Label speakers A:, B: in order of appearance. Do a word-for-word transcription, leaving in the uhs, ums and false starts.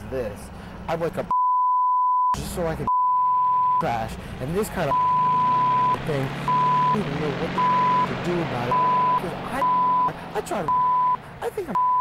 A: this. I'm like a just so I can crash, and this kind of thing, I don't even know what to do about it. Because I, I try to, I think I'm